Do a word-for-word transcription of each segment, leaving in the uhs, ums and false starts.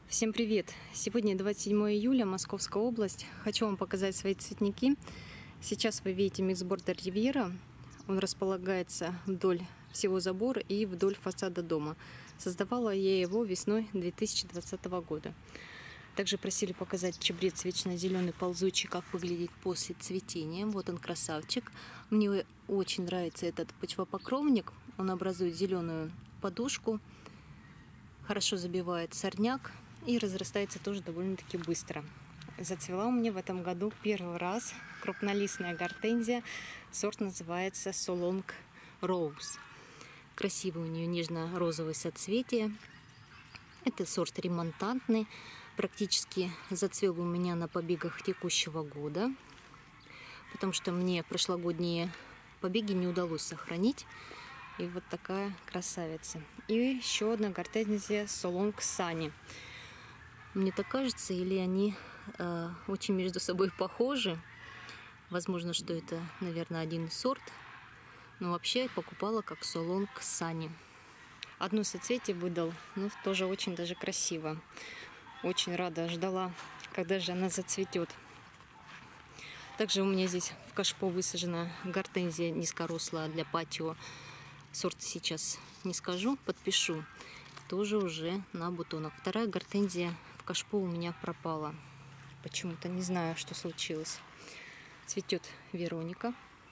Всем привет! Сегодня двадцать седьмое июля, Московская область. Хочу вам показать свои цветники. Сейчас вы видите миксбордер Ривьера. Он располагается вдоль всего забора и вдоль фасада дома. Создавала я его весной две тысячи двадцатого года. Также просили показать чабрец вечно зеленый ползучий, как выглядит после цветения. Вот он, красавчик. Мне очень нравится этот почвопокровник. Он образует зеленую подушку, хорошо забивает сорняк и разрастается тоже довольно-таки быстро. Зацвела у меня в этом году первый раз крупнолистная гортензия. Сорт называется Solong Rose. Красивый у нее нежно-розовое соцветие. Это сорт ремонтантный. Практически зацвел у меня на побегах текущего года, потому что мне прошлогодние побеги не удалось сохранить. И вот такая красавица. И еще одна гортензия Solong Sunny. Мне так кажется, или они э, очень между собой похожи. Возможно, что это, наверное, один сорт. Но вообще я покупала как Solong Sunny. Одно соцветие выдал, но тоже очень даже красиво. Очень рада, ждала, когда же она зацветет. Также у меня здесь в кашпо высажена гортензия низкорослая для патио. Сорт сейчас не скажу, подпишу. Тоже уже на бутонах. Вторая гортензия в кашпо у меня пропала. Почему-то не знаю, что случилось. Цветет Вероника.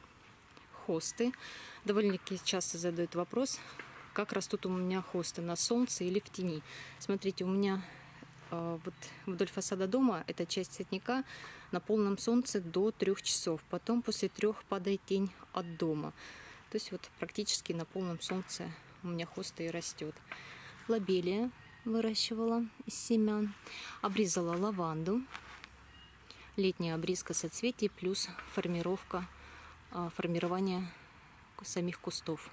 Хосты. Довольно-таки часто задают вопрос, как растут у меня хосты, на солнце или в тени. Смотрите, у меня э, вот вдоль фасада дома эта часть цветника на полном солнце до трех часов. Потом после трех падает тень от дома. То есть вот практически на полном солнце у меня хосты и растет. Лобелия выращивала из семян. Обрезала лаванду. Летняя обрезка соцветий плюс формировка, формирование самих кустов.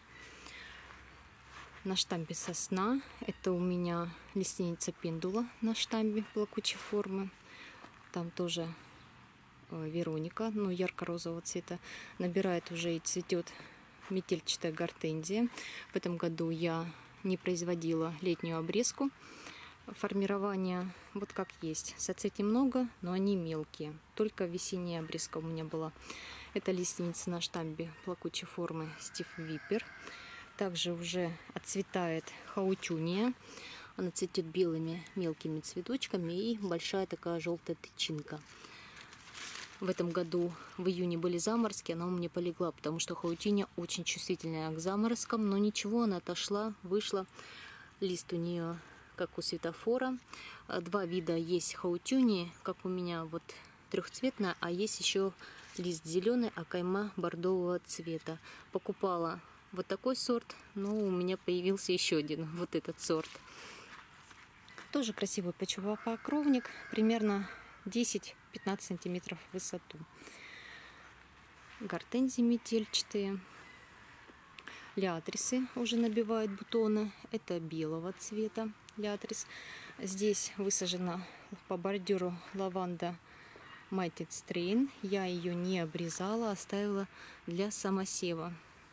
На штамбе сосна. Это у меня лиственница пендула на штамбе плакучей формы. Там тоже Вероника, ну, ярко-розового цвета. Набирает уже и цветет метельчатая гортензия. В этом году я не производила летнюю обрезку. Формирование вот как есть. Соцветий много, но они мелкие. Только весенняя обрезка у меня была. Это лиственница на штамбе плакучей формы Стив Випер. Также уже отцветает хаутюния. Она цветет белыми мелкими цветочками и большая такая желтая тычинка. В этом году в июне были заморозки, она у меня полегла, потому что хаутюния очень чувствительная к заморозкам, но ничего, она отошла, вышла. Лист у нее как у светофора. Два вида есть хаутюнии, как у меня вот трехцветная, а есть еще лист зеленый, а кайма бордового цвета. Покупала вот такой сорт, но у меня появился еще один, вот этот сорт. Тоже красивый почвопокровник, примерно десять-пятнадцать сантиметров в высоту. Гортензии метельчатые. Лиатрисы уже набивают бутоны. Это белого цвета лиатрис. Здесь высажена по бордюру лаванда Mighty Strain. Я ее не обрезала, оставила для самосева.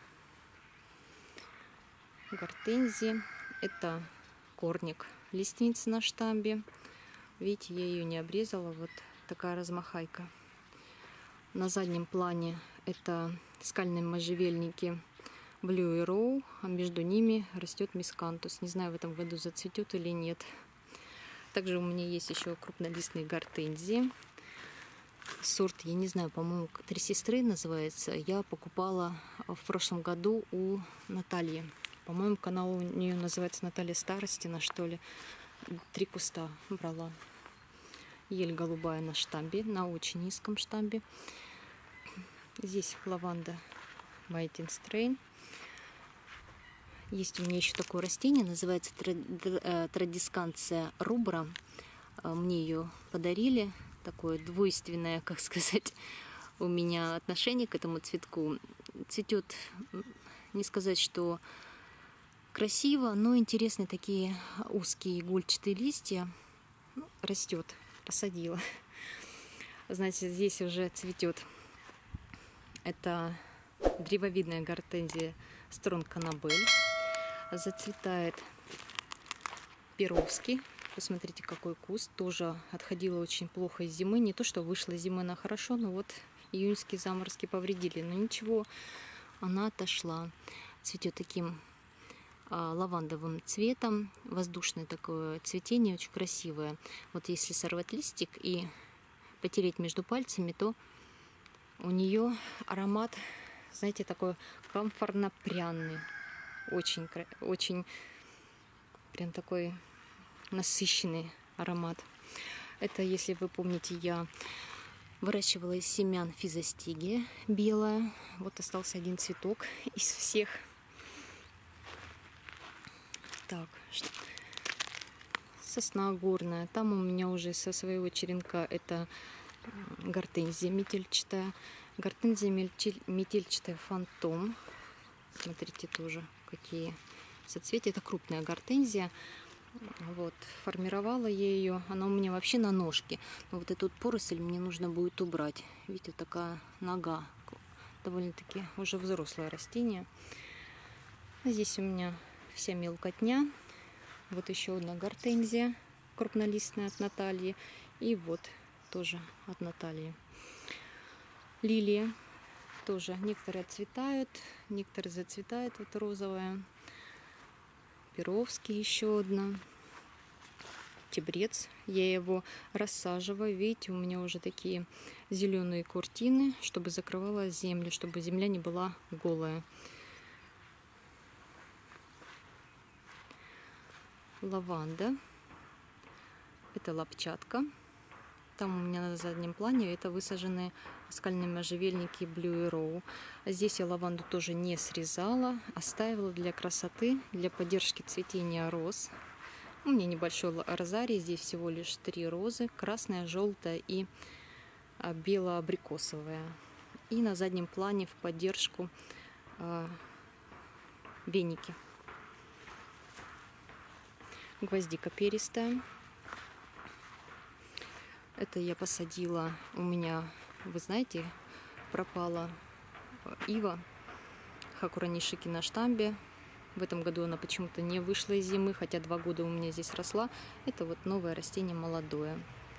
Гортензии. Это корник лиственницы на штамбе. Видите, я ее не обрезала. Вот такая размахайка. На заднем плане это скальные можжевельники Blue Row, а между ними растет мискантус. Не знаю, в этом году зацветет или нет. Также у меня есть еще крупнолистные гортензии. Сорт, я не знаю, по-моему, Три сестры называется. Я покупала в прошлом году у Натальи. По-моему, канал у нее называется Наталья Старостина, что ли. Три куста брала. Ель голубая на штамбе, на очень низком штамбе. Здесь лаванда Mighty Strain. Есть у меня еще такое растение, называется Традисканция рубра. Мне ее подарили. Такое двойственное, как сказать, у меня отношение к этому цветку. Цветет, не сказать, что красиво, но интересные такие узкие игольчатые листья. Ну, растет, посадила. Значит, здесь уже цветет. Это древовидная гортензия Strong Annabelle. Зацветает Перовский Посмотрите, какой куст. Тоже отходила очень плохо из зимы. Не то, что вышла зима на хорошо, но вот июньские заморозки повредили. Но ничего, она отошла. Цветет таким а, лавандовым цветом. Воздушное такое цветение, очень красивое. Вот если сорвать листик и потереть между пальцами, то у нее аромат, знаете, такой комфортно-пряный. Очень, очень прям такой насыщенный аромат. Это, если вы помните, я выращивала из семян физостигия белая. Вот остался один цветок из всех. Так, сосна горная. Там у меня уже со своего черенка это гортензия метельчатая. Гортензия метельчатая фантом. Смотрите, тоже какие соцветия. Это крупная гортензия. Вот, формировала я ее. Она у меня вообще на ножке. Но вот эту поросль мне нужно будет убрать. Видите, такая нога. Довольно-таки уже взрослое растение. Здесь у меня вся мелкотня. Вот еще одна гортензия крупнолистная от Натальи. И вот тоже от Натальи. Лилия. Тоже некоторые отцветают, некоторые зацветают. Вот розовая. Перовский еще одна. Чебрец. Я его рассаживаю. Видите, у меня уже такие зеленые куртины, чтобы закрывала землю, чтобы земля не была голая. Лаванда. Это лапчатка. Там у меня на заднем плане это высаженные скальные можжевельники Blue Arrow. Здесь я лаванду тоже не срезала, оставила для красоты, для поддержки цветения роз. У меня небольшой розарий, здесь всего лишь три розы, красная, желтая и бело-абрикосовая. И на заднем плане в поддержку э, веники. Гвоздика перистая. Это я посадила, у меня, вы знаете, пропала ива Хакуранишики на штамбе. В этом году она почему-то не вышла из зимы, хотя два года у меня здесь росла. Это вот новое растение молодое.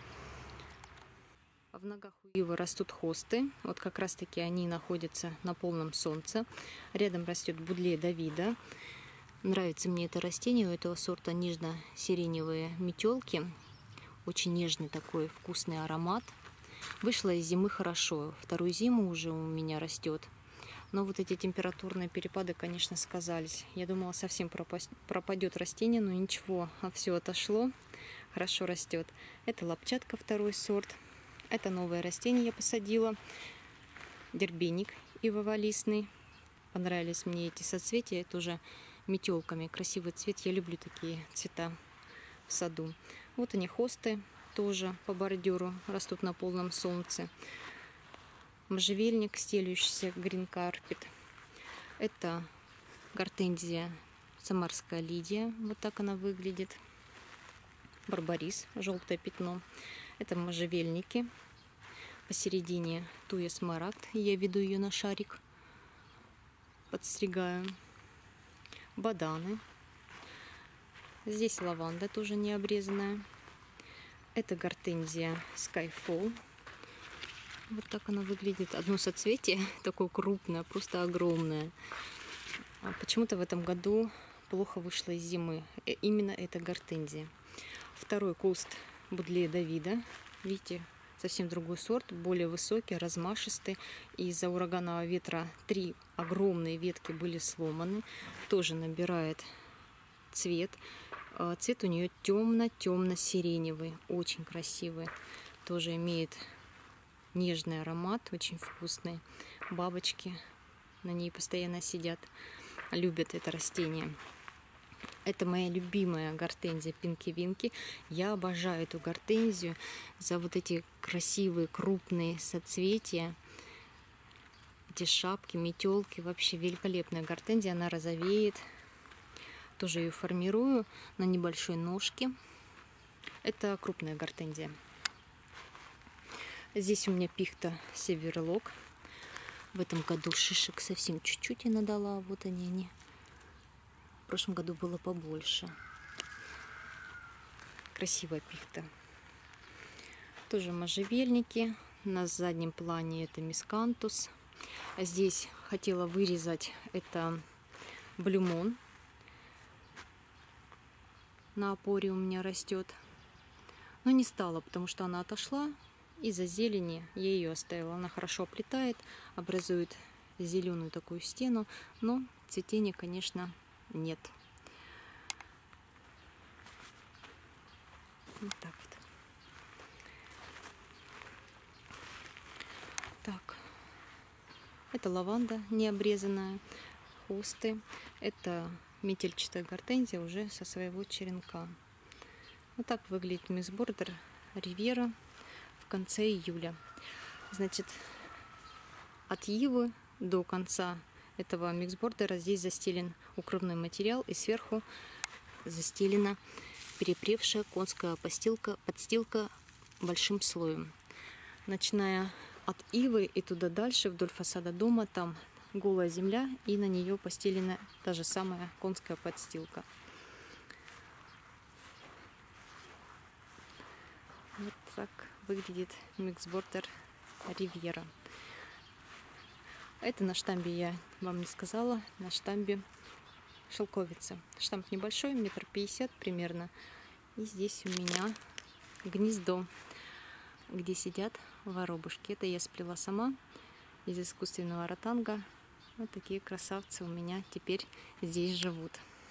А в ногах у ивы растут хосты. Вот как раз таки они находятся на полном солнце. Рядом растет будлея Давида. Нравится мне это растение. У этого сорта нежно-сиреневые метелки. Очень нежный такой вкусный аромат. Вышла из зимы хорошо. Вторую зиму уже у меня растет. Но вот эти температурные перепады, конечно, сказались. Я думала, совсем пропадет растение, но ничего, все отошло. Хорошо растет. Это лапчатка, второй сорт. Это новое растение я посадила. Дербеник ивоволистный. Понравились мне эти соцветия. Это уже метелками. Красивый цвет. Я люблю такие цвета в саду. Вот они, хосты, тоже по бордюру, растут на полном солнце. Можжевельник, стелющийся, Green Carpet. Это гортензия Самарская Лидия, вот так она выглядит. Барбарис, желтое пятно. Это можжевельники. Посередине туя смарагд, я веду ее на шарик, подстригаю. Баданы. Здесь лаванда тоже не обрезанная. Это гортензия Skyfall. Вот так она выглядит. Одно соцветие такое крупное, просто огромное. А почему-то в этом году плохо вышло из зимы. Именно эта гортензия. Второй куст будлея Давида. Видите, совсем другой сорт, более высокий, размашистый. И из-за ураганного ветра три огромные ветки были сломаны. Тоже набирает цвет. Цвет у нее темно-темно-сиреневый, очень красивый. Тоже имеет нежный аромат, очень вкусный. Бабочки на ней постоянно сидят, любят это растение. Это моя любимая гортензия Пинки-Винки. Я обожаю эту гортензию за вот эти красивые крупные соцветия. Эти шапки, метелки. Вообще великолепная гортензия. Она розовеет. Тоже ее формирую на небольшой ножке. Это крупная гортензия. Здесь у меня пихта Северлок. В этом году шишек совсем чуть-чуть я надала. Вот они они. В прошлом году было побольше. Красивая пихта. Тоже можжевельники. На заднем плане это мискантус. Здесь хотела вырезать это блюмон. На опоре у меня растет. Но не стала, потому что она отошла. Из-за зелени я ее оставила. Она хорошо оплетает, образует зеленую такую стену. Но цветения, конечно, нет. Вот так вот. Так. Это лаванда необрезанная. Хосты. Это метельчатая гортензия уже со своего черенка. Вот так выглядит миксбордер Ривьера в конце июля. Значит, от ивы до конца этого миксбордера здесь застелен укрывной материал и сверху застелена перепревшая конская подстилка, подстилка большим слоем. Начиная от ивы и туда дальше вдоль фасада дома там голая земля, и на нее постелена та же самая конская подстилка. Вот так выглядит миксбордер Ривьера. Это на штамбе, я вам не сказала, на штамбе шелковица. Штамп небольшой, метр пятьдесят примерно. И здесь у меня гнездо, где сидят воробушки. Это я сплела сама из искусственного ротанга. Вот такие красавцы у меня теперь здесь живут.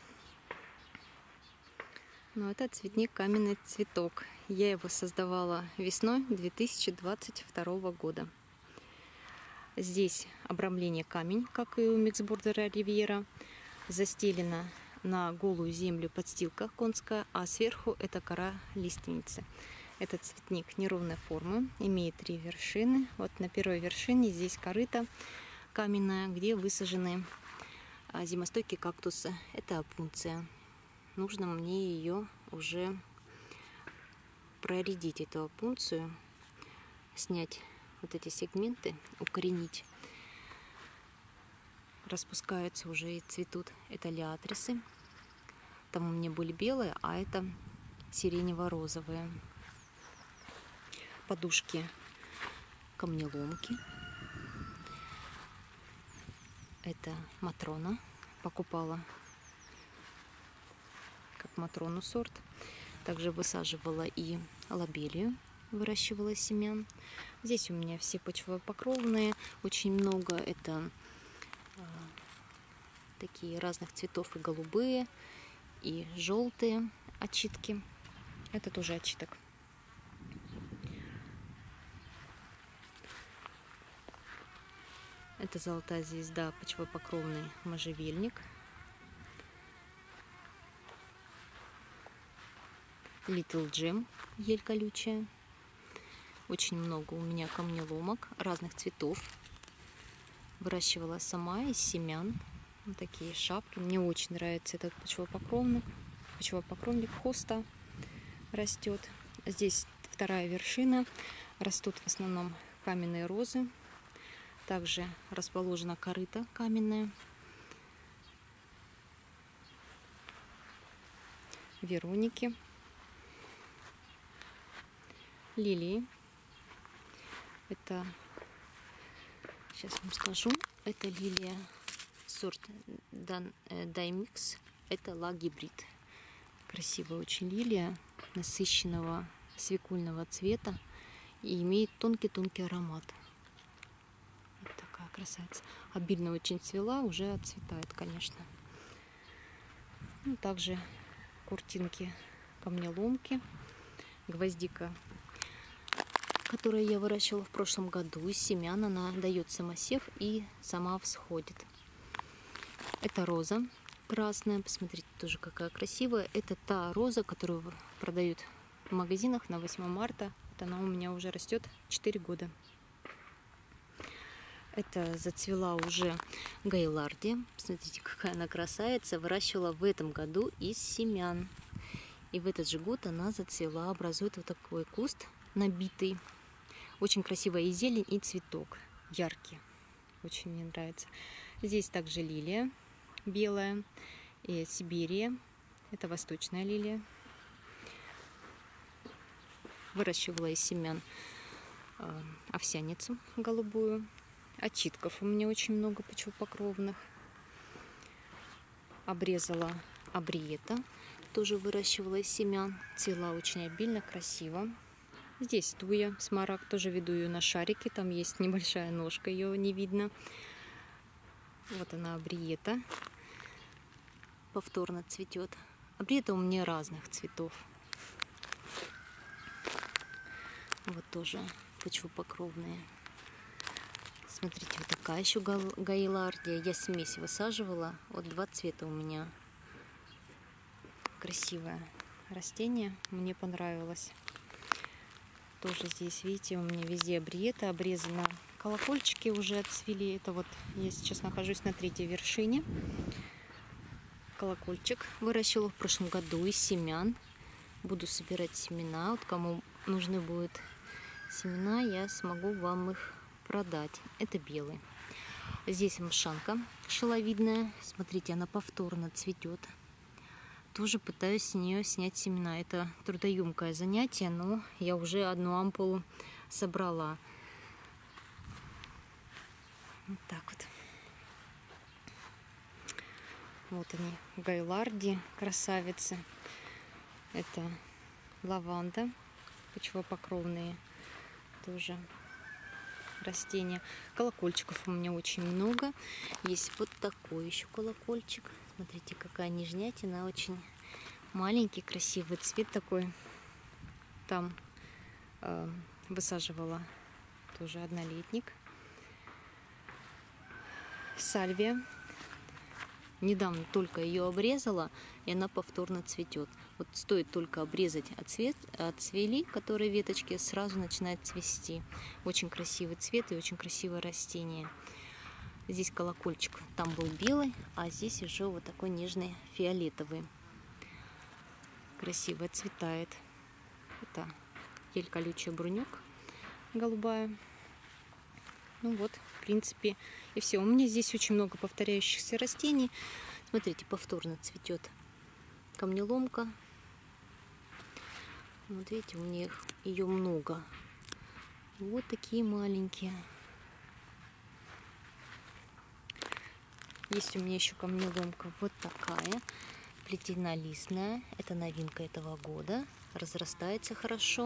Ну, это цветник каменный цветок. Я его создавала весной две тысячи двадцать второго года. Здесь обрамление камень, как и у миксбордера Ривьера. Застелена на голую землю подстилка конская, а сверху это кора лиственницы. Этот цветник неровной формы, имеет три вершины. Вот на первой вершине здесь корыто каменная, где высажены зимостойкие кактусы. Это опунция. Нужно мне ее уже проредить, эту опунцию, снять вот эти сегменты, укоренить. Распускаются уже и цветут. Это лиатрисы. Там у меня были белые, а это сиренево-розовые. Подушки камнеломки. Это матрона. Покупала как матрону сорт. Также высаживала и лобелию, выращивала семян. Здесь у меня все почвопокровные. Очень много. Это э, такие разных цветов, и голубые, и желтые очитки. Это тоже очиток. Это золотая звезда, почвопокровный можжевельник. Little Gem, ель колючая. Очень много у меня камнеломок разных цветов. Выращивала сама из семян. Вот такие шапки. Мне очень нравится этот почвопокровник. Почвопокровник хоста растет. Здесь вторая вершина. Растут в основном каменные розы. Также расположена корыто каменная. Вероники. Лилии. Это, сейчас вам скажу, это лилия сорт Даймикс. Это ла гибрид. Красивая очень лилия, насыщенного свекольного цвета и имеет тонкий-тонкий аромат. Вот такая красавица. Обильно очень цвела, уже отцветает, конечно. Ну, также куртинки камнеломки, гвоздика, которую я выращивала в прошлом году. Из семян она дает самосев и сама всходит. Это роза красная. Посмотрите, тоже какая красивая. Это та роза, которую продают в магазинах на восьмое марта. Вот она у меня уже растет четыре года. Это зацвела уже гайлардия. Смотрите, какая она красавица. Выращивала в этом году из семян. И в этот же год она зацвела, образует вот такой куст набитый. Очень красивая и зелень, и цветок. Яркий. Очень мне нравится. Здесь также лилия белая. И Сибирия. Это восточная лилия. выращивала из семян овсяницу голубую. Очитков у меня очень много почвопокровных. Обрезала абриета, тоже выращивала из семян. Цвела очень обильно, красиво. Здесь туя, смарагд, тоже веду ее на шарике. Там есть небольшая ножка, ее не видно. Вот она, абриета. Повторно цветет. Абриета у меня разных цветов. Вот тоже почвопокровные. Смотрите, вот такая еще гаилардия. Я смесь высаживала. Вот два цвета у меня. Красивое растение. Мне понравилось. Тоже здесь, видите, у меня везде абриета обрезана. Колокольчики уже отцвели. Это вот я сейчас нахожусь на третьей вершине. Колокольчик выращила в прошлом году из семян. Буду собирать семена. Вот кому нужны будут семена, я смогу вам их продать. Это белый. Здесь мшанка шеловидная. Смотрите, она повторно цветет. Тоже пытаюсь с нее снять семена. Это трудоемкое занятие, но я уже одну ампулу собрала. Вот так вот. Вот они, гаиларди, красавицы. Это лаванда, почвопокровные тоже растения. Колокольчиков у меня очень много. Есть вот такой еще колокольчик. Смотрите, какая нежнятина, очень маленький, красивый цвет такой. Там э, высаживала тоже однолетник. Сальвия. Недавно только ее обрезала, и она повторно цветет. Вот стоит только обрезать отцвет, отцвели, которые веточки, сразу начинает цвести. Очень красивый цвет и очень красивое растение. Здесь колокольчик, там был белый, а здесь уже вот такой нежный фиолетовый. Красиво цветает. Это ель колючая брунёк голубая. Ну вот, в принципе, и все. У меня здесь очень много повторяющихся растений. Смотрите, повторно цветет камнеломка. Вот видите, у них ее много. Вот такие маленькие. Есть у меня еще камнеломка вот такая, плетенолистная. Это новинка этого года. Разрастается хорошо.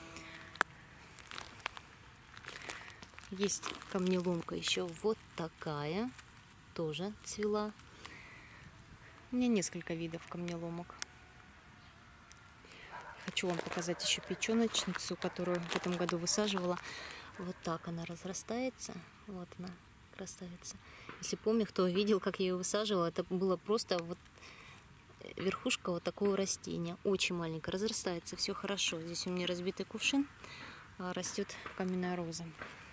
Есть камнеломка еще вот такая. Тоже цвела. У меня несколько видов камнеломок. Хочу вам показать еще печеночницу, которую в этом году высаживала. Вот так она разрастается. Вот она, красавица. Если помню, кто видел, как я ее высаживала, это было просто вот верхушка вот такого растения. Очень маленькая, разрастается, все хорошо. Здесь у меня разбитый кувшин, растет каменная роза.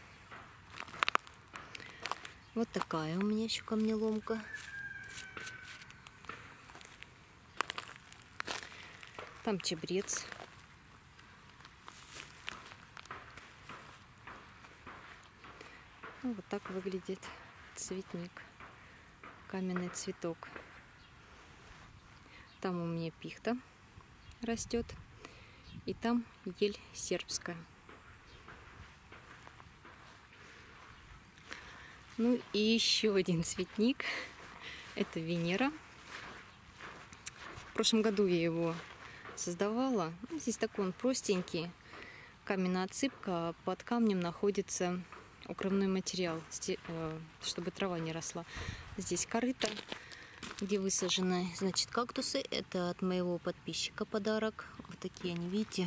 Вот такая у меня еще камнеломка. Там чебрец. Ну, вот так выглядит цветник. Каменный цветок. Там у меня пихта растет. И там ель сербская. Ну и еще один цветник. Это Венера. В прошлом году я его создавала. Здесь такой он простенький. Каменная отсыпка. Под камнем находится укрывной материал, чтобы трава не росла. Здесь корыто, где высажены, значит, кактусы. Это от моего подписчика подарок. Вот такие они, видите,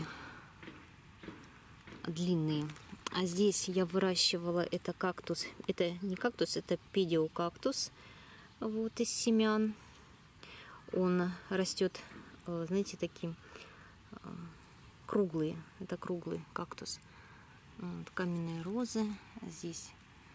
длинные. А здесь я выращивала это кактус. Это не кактус, это педиокактус. Вот из семян. Он растет, знаете, таким круглый. Это круглый кактус. Вот, каменные розы. Здесь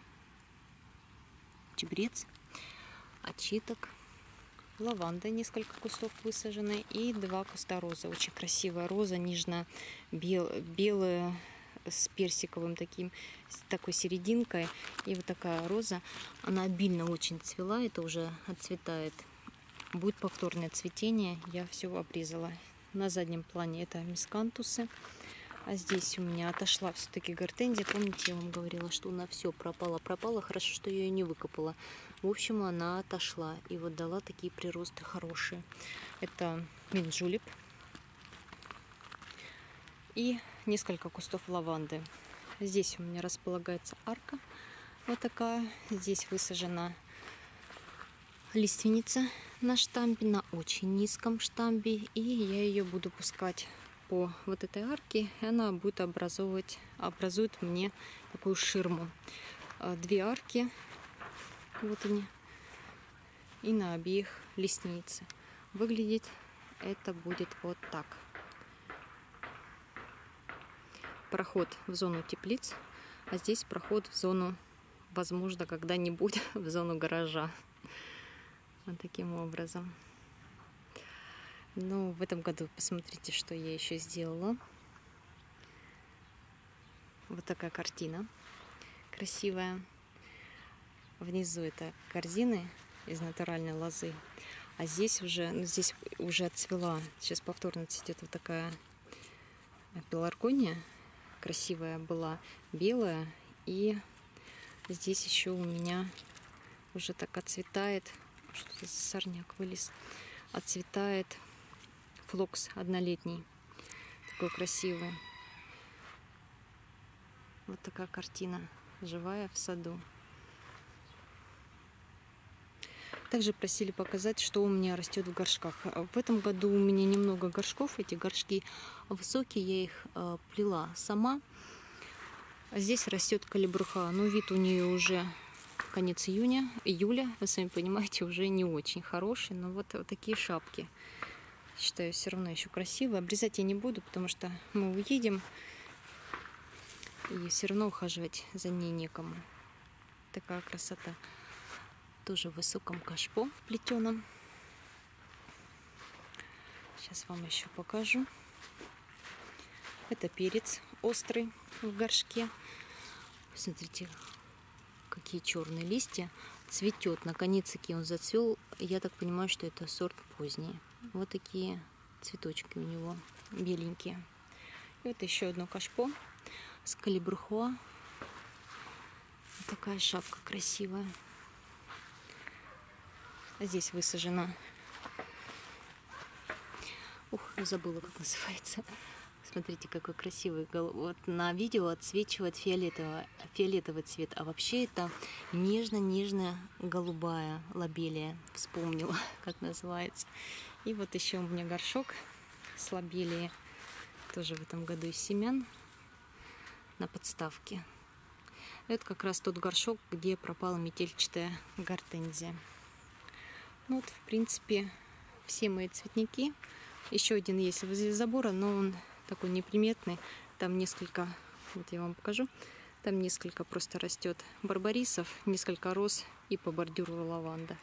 чебрец, очиток, лаванда, несколько кустов высажены, и два куста розы. Очень красивая роза, нежно-белая, с персиковым таким, с такой серединкой. И вот такая роза, она обильно очень цвела, это уже отцветает. Будет повторное цветение, я все обрезала. На заднем плане это мискантусы. А здесь у меня отошла все-таки гортензия. Помните, я вам говорила, что она все пропала, пропала. Хорошо, что я ее не выкопала. В общем, она отошла и вот дала такие приросты хорошие. Это минджулип и несколько кустов лаванды. Здесь у меня располагается арка вот такая. Здесь высажена лиственница на штамбе, на очень низком штамбе. И я ее буду пускать по вот этой арке, и она будет образовывать, образует мне такую ширму. Две арки, вот они, и на обеих лиственницы. Выглядеть это будет вот так. Проход в зону теплиц, а здесь проход в зону, возможно, когда-нибудь в зону гаража. Вот таким образом. Ну, в этом году посмотрите, что я еще сделала. Вот такая картина красивая. Внизу это корзины из натуральной лозы. А здесь уже, ну, здесь уже отцвела. Сейчас повторно цветет вот такая пеларгония. Красивая была, белая. И здесь еще у меня уже так отцветает. Что-то сорняк вылез. Отцветает флокс однолетний, такой красивый. Вот такая картина, живая в саду. Также просили показать, что у меня растет в горшках. В этом году у меня немного горшков, эти горшки высокие, я их э, плела сама. Здесь растет калибруха, но вид у нее уже конец июня, июля, вы сами понимаете, уже не очень хороший, но вот, вот такие шапки. Считаю, все равно еще красиво. Обрезать я не буду, потому что мы уедем. И все равно ухаживать за ней некому. Такая красота. Тоже в высоком кашпо вплетенном. Сейчас вам еще покажу. Это перец острый в горшке. Смотрите, какие черные листья. Цветет. Наконец-таки он зацвел. Я так понимаю, что это сорт поздний. Вот такие цветочки у него беленькие. И вот еще одно кашпо с калибрухуа. Вот такая шапка красивая. Здесь высажена. Ух, забыла, как называется. Смотрите, какой красивый. Вот на видео отсвечивает фиолетовый, фиолетовый цвет. А вообще это нежно-нежная голубая лобелия. Вспомнила, как называется. И вот еще у меня горшок с лобелией. Тоже в этом году из семян. На подставке. Это как раз тот горшок, где пропала метельчатая гортензия. Ну вот, в принципе, все мои цветники. Еще один есть возле забора, но он такой неприметный. Там несколько, вот я вам покажу, там несколько просто растет барбарисов, несколько роз и по бордюру лаванда.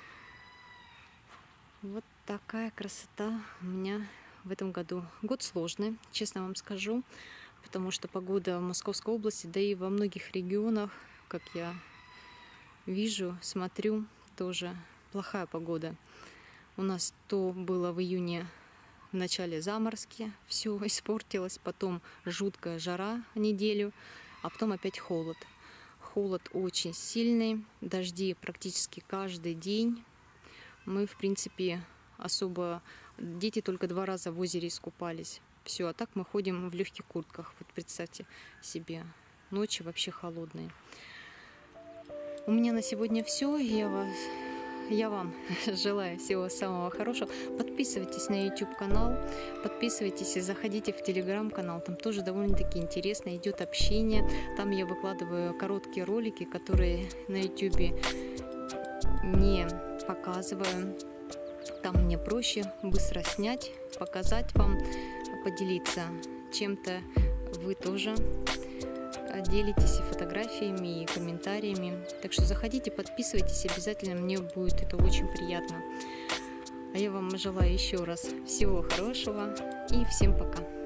Вот такая красота у меня в этом году. Год сложный, честно вам скажу, потому что погода в Московской области, да и во многих регионах, как я вижу, смотрю, тоже плохая погода. У нас то было в июне в начале заморозки, все испортилось, потом жуткая жара неделю, а потом опять холод. Холод очень сильный, дожди практически каждый день. Мы, в принципе, особо... Дети только два раза в озере искупались. Все, а так мы ходим в легких куртках. Вот представьте себе, ночи вообще холодные. У меня на сегодня все. Я вас... Я вам желаю всего самого хорошего. Подписывайтесь на YouTube канал, подписывайтесь и заходите в Telegram канал. Там тоже довольно-таки интересно идет общение. Там я выкладываю короткие ролики, которые на YouTube не показываю. Там мне проще быстро снять, показать вам, поделиться чем-то. Вы тоже делитесь и фотографиями, и комментариями. Так что заходите, подписывайтесь, обязательно, мне будет это очень приятно. А я вам желаю еще раз всего хорошего и всем пока.